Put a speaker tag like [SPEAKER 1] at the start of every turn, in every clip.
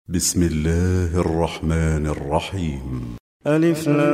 [SPEAKER 1] بسم الله الرحمن الرحيم.
[SPEAKER 2] ألف لام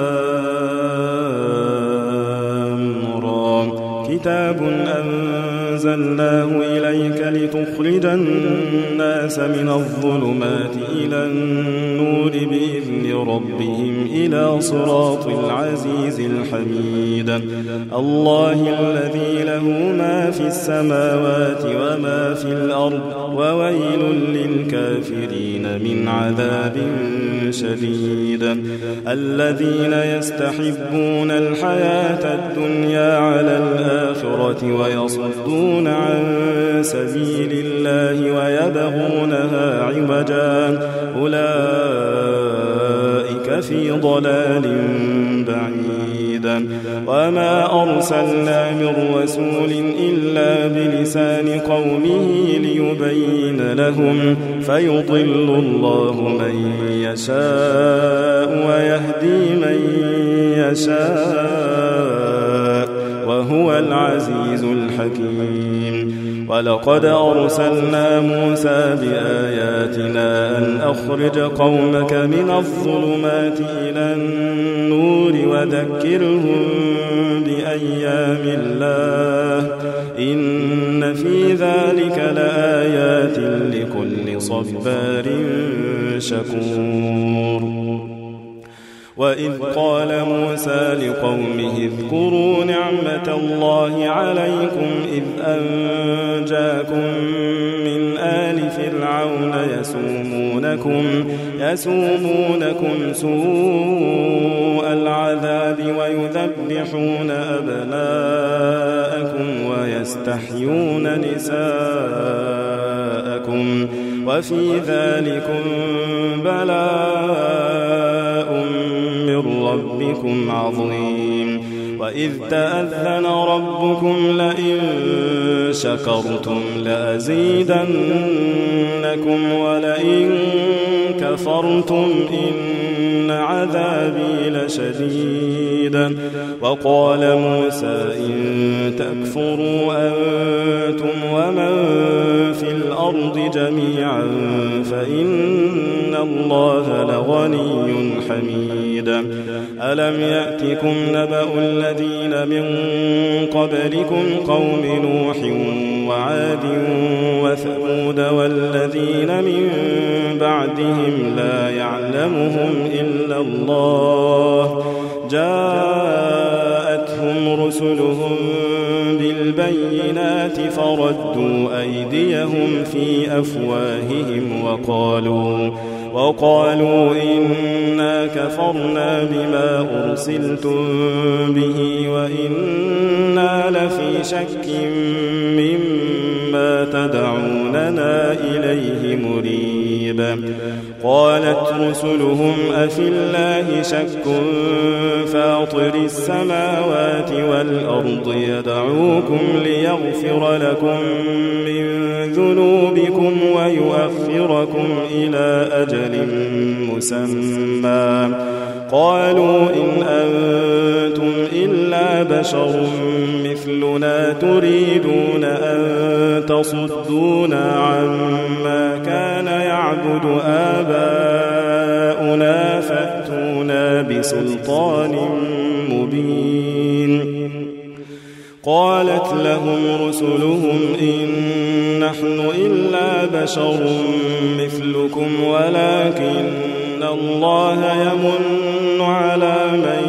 [SPEAKER 2] را. كتاب أنزلناه إليك لتخرج الناس من الظلمات إلى النور بإذن ربهم إلى صراط العزيز الحميد. الله الذي له ما في السماوات وما في الأرض وويل للكافرين من عذاب شديد. الذين يستحبون الحياة الدنيا على الآخرة ويصدون عن سبيل الله ويبغونها عوجا أولئك في ضلال بعيد. وما أرسلنا من رسول إلا بلسان قومه ليبين لهم فيضل الله من يشاء ويهدي من يشاء وهو العزيز الحكيم. ولقد أرسلنا موسى بآياتنا أن أخرج قومك من الظلمات إلى النور وذكرهم بأيام الله إن في ذلك لآيات لكل صبار شكور. وإذ قال موسى لقومه اذكروا نعمة الله عليكم إذ أنجاكم من آل فرعون يسومونكم سوء العذاب ويذبحون أبناءكم ويستحيون نساءكم وفي ذلكم بلاء من ربكم عظيم. وإذ تأذن ربكم لئن شكرتم لأزيدنكم ولئن كفرتم إن عذابي لشديد. وقال موسى إن تكفروا أنتم ومن في الأرض جميعا فإن الله لغني حميد. ألم يأتكم نبأ الذين من قبلكم قوم نوح وعاد وثمود والذين من بعدهم لا يعلمهم إلا الله جاءتهم رسلهم بالبينات فردوا أيديهم في أفواههم وقالوا إنا كفرنا بما أرسلتم به وإنا لفي شك مما تدعوننا إليه مريب. قالت رسلهم أفي الله شك فاطر السماوات والأرض يدعوكم ليغفر لكم من ذنوبكم ويؤخركم إلى أجل مسمى قالوا إن أنتم إلا بشر مثلنا تريدون أن تصدونا عما كان يعبد آباؤنا فأتونا بسلطان مبين. قالت لهم رسلهم إن نحن إلا بشر مثلكم ولكن الله يمن على من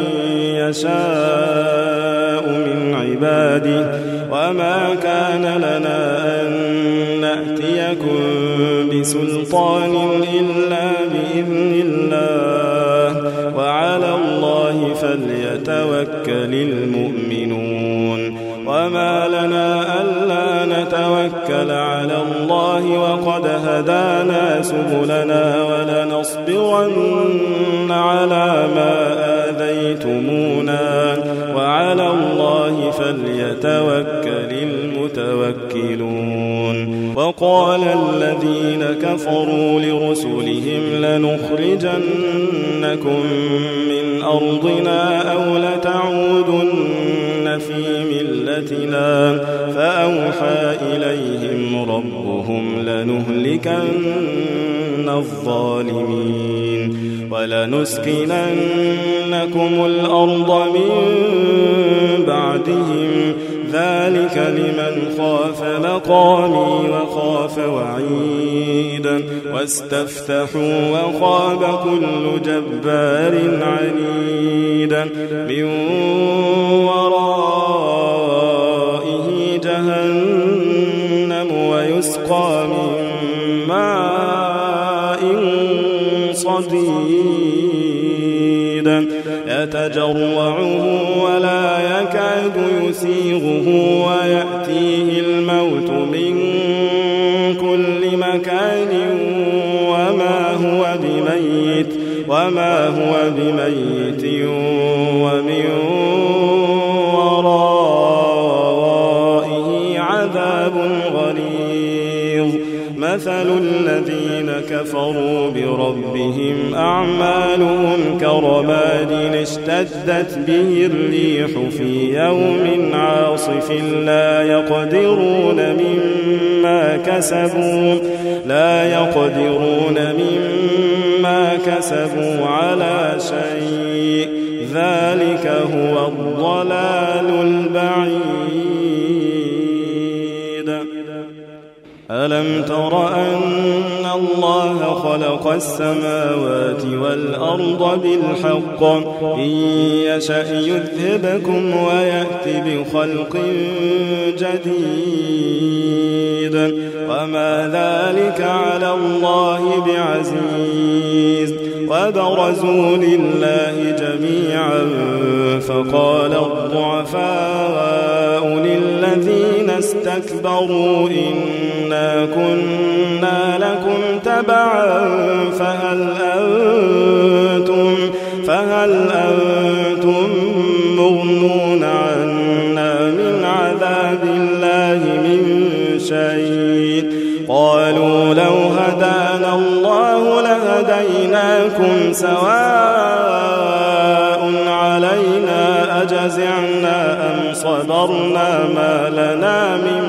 [SPEAKER 2] يشاء من عباده وما كان لنا أن نأتيكم بسلطان إلا بإذن الله وعلى الله فليتوكل المؤمنون. وما لنا ألا نتوكل على الله وقد هدانا سبلنا ولنصبرن على ما آذيتمونا وعلى الله فليتوكل المتوكلون. وقال الذين كفروا لرسلهم لنخرجنكم من أرضنا أو لتعودن في ملتنا فأوحى إليهم ربهم لنهلكن الظالمين ولنسكننكم الأرض من بعدهم ذلك لمن خاف مقامي وخاف وعيدا واستفتحوا وخاب كل جبار عنيد من ورائه جهنم ويسقى من ماء صديد يتجرعه ولا يكاد يسيغه ويأتيه الموت من كل مكان وما هو بميت ومن ورائه عذاب غليظ مثل الذين كفروا بربهم أعمالهم كرماد اشتدت به الريح في يوم عاصف لا يقدرون مما كسبوا على شيء ذلك هو الضلال البعيد ألم تر أن الله خلق السماوات والأرض بالحق إن يشأ يذهبكم ويأت بخلق جديد وما ذلك على الله بعزيز وبرزوا لله جميعا فقال الضعفاء للذين استكبروا إنا كنا لكم تبعا فهل أنتم مغنون عنا من عذاب الله من شيء قالوا لو هدانا الله لهديناكم سواء علينا أجزعنا أم صبرنا ما لنا من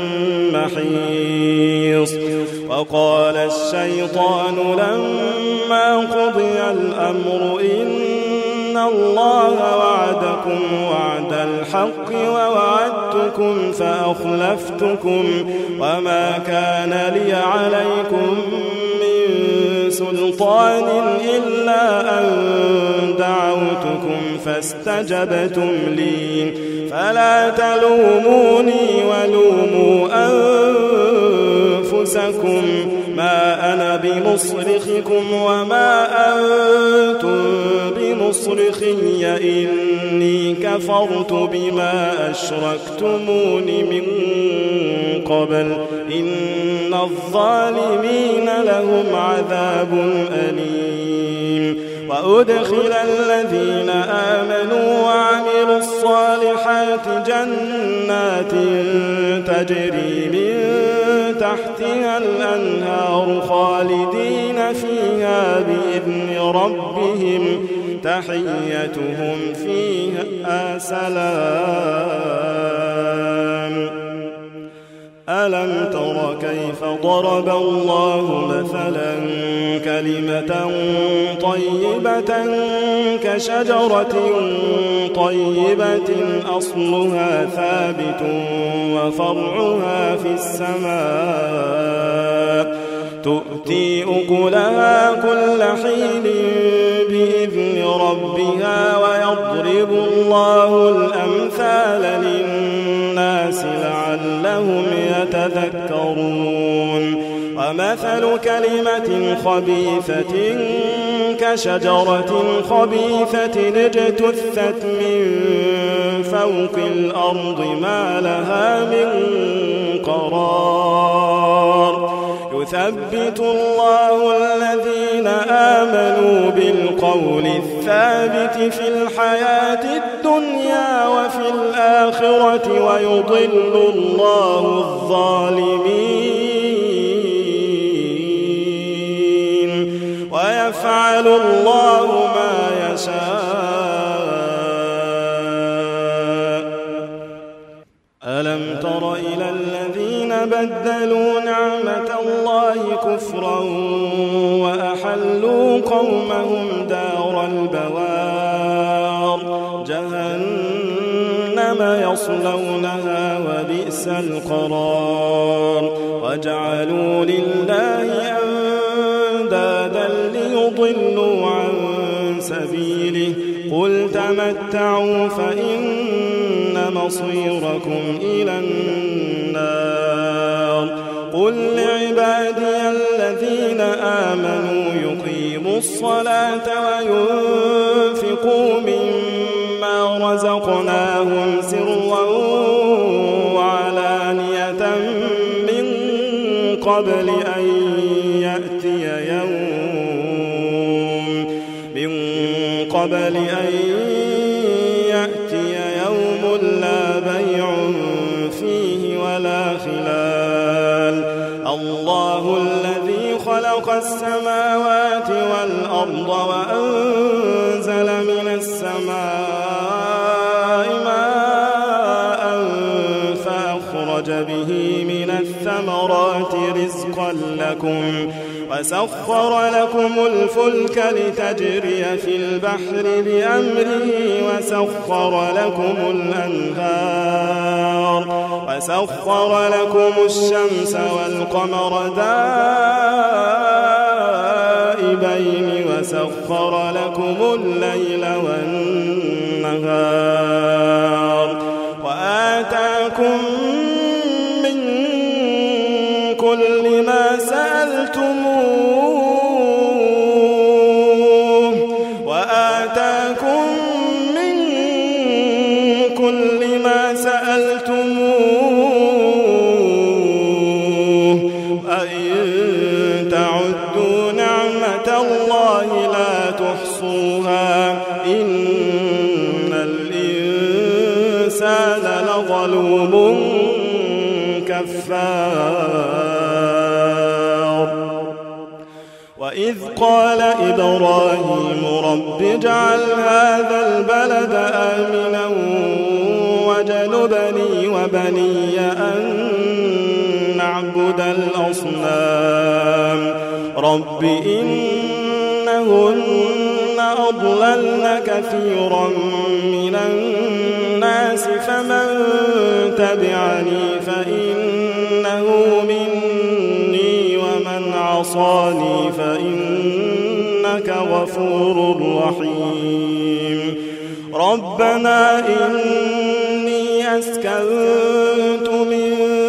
[SPEAKER 2] محيص وقال الشيطان لما قضي الأمر إن الله وعدكم وعد الحق ووعدتكم فأخلفتكم وما كان لي عليكم من سلطان إلا أن دعوتكم فاستجبتم لي فلا تلوموني ولوموا أنفسكم ما أنا بمصرخكم وما أنتم بمصرخي إني كفرت بما أشركتمون من قبل إن الظالمين لهم عذاب أليم وأدخل الذين آمنوا وعملوا الصالحات جنات تجري من تحتها الأنهار خالدين فيها بإذن ربهم تحيتهم فيها سلام ألم تر كيف ضرب الله مثلا كلمة طيبة كشجرة طيبة أصلها ثابت وفرعها في السماء تؤتي أكلها كل حين بإذن ربها ويضرب الله الأمثال للناس لعلهم يتذكرون ومثل كلمة خبيثة كشجرة خبيثة اجتثت من فوق الأرض ما لها من قرار يثبت الله الذين آمنوا بالقول الثابت في الحياة الدنيا وفي الآخرة ويضل الله الظالمين ويفعل الله ما يشاء بدلوا نعمة الله كفرا وأحلوا قومهم دار البوار جهنم يصلونها وبئس القرار وجعلوا لله أندادا ليضلوا عن سبيله قل تمتعوا فإن مصيركم إلى النار قل لعبادي الذين آمنوا يقيموا الصلاة وينفقوا مما رزقناهم سرا وعلانية من قبل أن يأتي يوم لا بيع فيه ولا خلال الله الذي خلق السماوات والأرض وأنزل من السماء ماء فأخرج به من الثمرات رزقا لكم وسخر لكم الفلك لتجري في البحر بأمره وسخر لكم الأنهار وسخر لكم الشمس والقمر دائبين وسخر لكم الليل والنهار وآتاكم من كل ما سألتموه وإن تعدوا نعمة الله لا تحصوها إن الإنسان لظلوم كفار وإذ قال إبراهيم رب اجعل هذا البلد آمنا واجنبني وبني أن نعبد الأصنام رب إنهن أضللن كثيرا من الناس فمن تبعني فإنه مني ومن عصاني فإنك غفور رحيم ربنا إني أسكنت من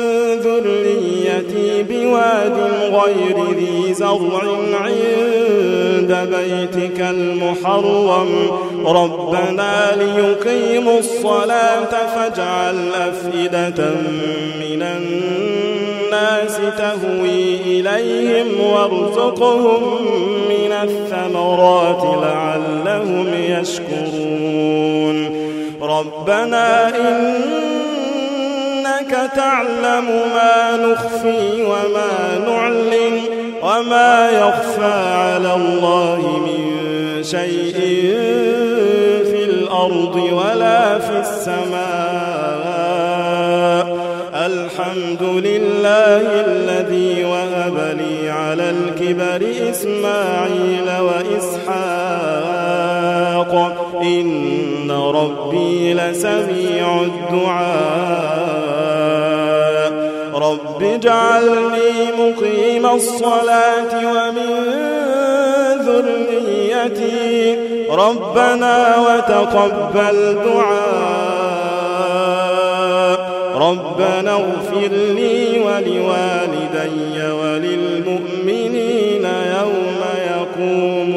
[SPEAKER 2] ذريتي بواد غير ذي زرع عند بيتك المحرم ربنا ليقيموا الصلاة فاجعل أفئدة من الناس تهوي إليهم وارزقهم من الثمرات لعلهم يشكرون ربنا إنك تعلم ما نخفي وما نعلن وما يخفى على الله من شيء في الأرض ولا في السماء الحمد لله الذي وهب لي على الكبر إسماعيل وإسحاق إن ربي لسميع الدعاء رب اجعلني مقيم الصلاة ومن ذريتي ربنا وتقبل دعاء ربنا اغفر لي ولوالدي وللمؤمنين يوم يقوم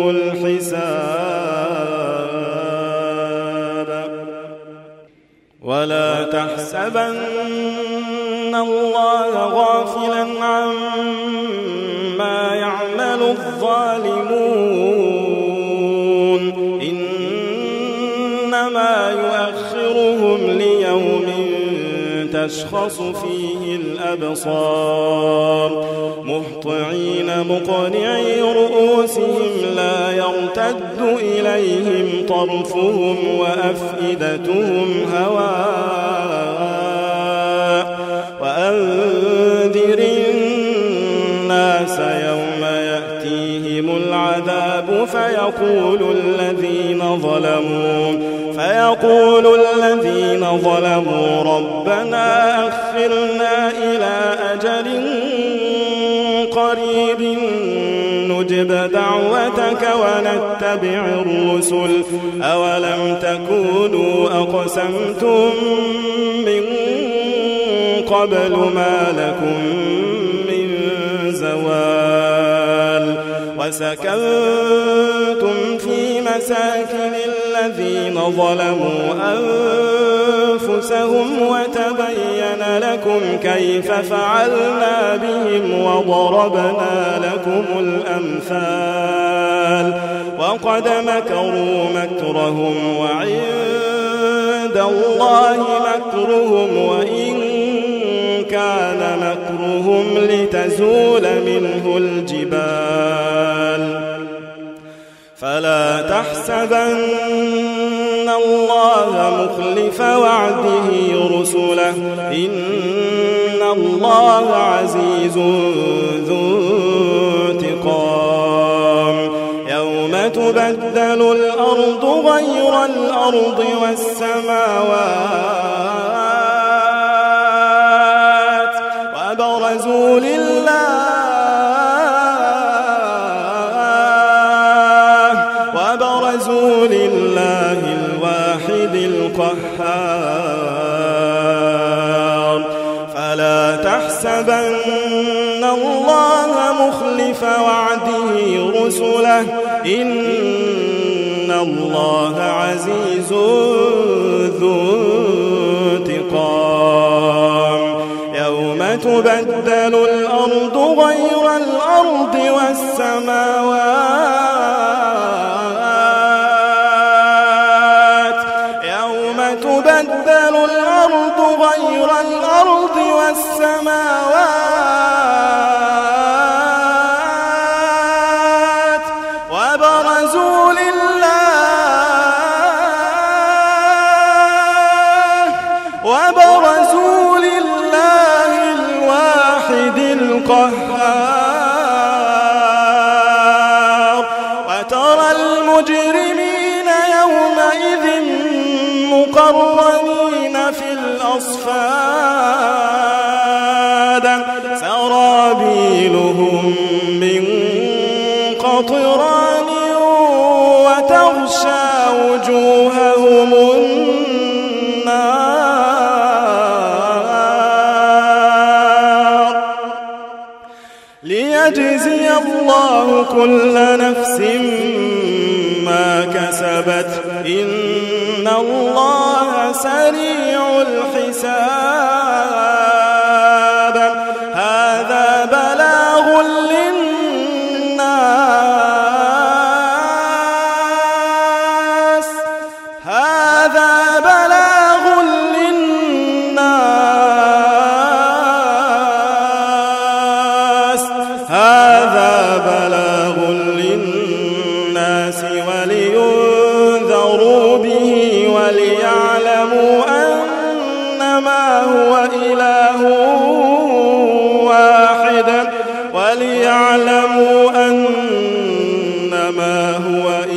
[SPEAKER 2] الحساب ولا تحسبن الله غافلا عما يعمل الظالمون إنما يؤخرهم ليوم تشخص فيه الأبصار مهطعين مقنعي رؤوسهم لا يرتد إليهم طرفهم وأفئدتهم هواء وأنذر العذاب فيقول الذين ظلموا ربنا أخرنا إلى أجل قريب نجب دعوتك ونتبع الرسل أولم تكونوا أقسمتم من قبل ما لكم من زوال وسكنتم في مساكن الذين ظلموا أنفسهم وتبين لكم كيف فعلنا بهم وضربنا لكم الأمثال وقد مكروا مكرهم وعند الله مكرهم وإن كان مكرهم لتزول منه الجبال فلا تحسبن الله مخلف وعده رسله إن الله عزيز ذو انتقام يوم تبدل الأرض غير الأرض والسماوات وبرزوا لله الواحد القهار فلا تحسبن الله مخلف وعده رسله إن الله عزيز ذو انتقام يوم تبدل الأرض غير الأرض والسماوات تبدل الأرض غير الأرض والسماوات وبرزوا لله الواحد القهار وترى المجرمين يومئذ مقرنين في الأصفاد سرابيلهم من قطران وتغشى وجوههم النار ليجزي الله كل نفس ما كسبت إن الله سريع الحساب هذا بلاغ للناس ولينذروا به وليعلموا أنما هو إله واحد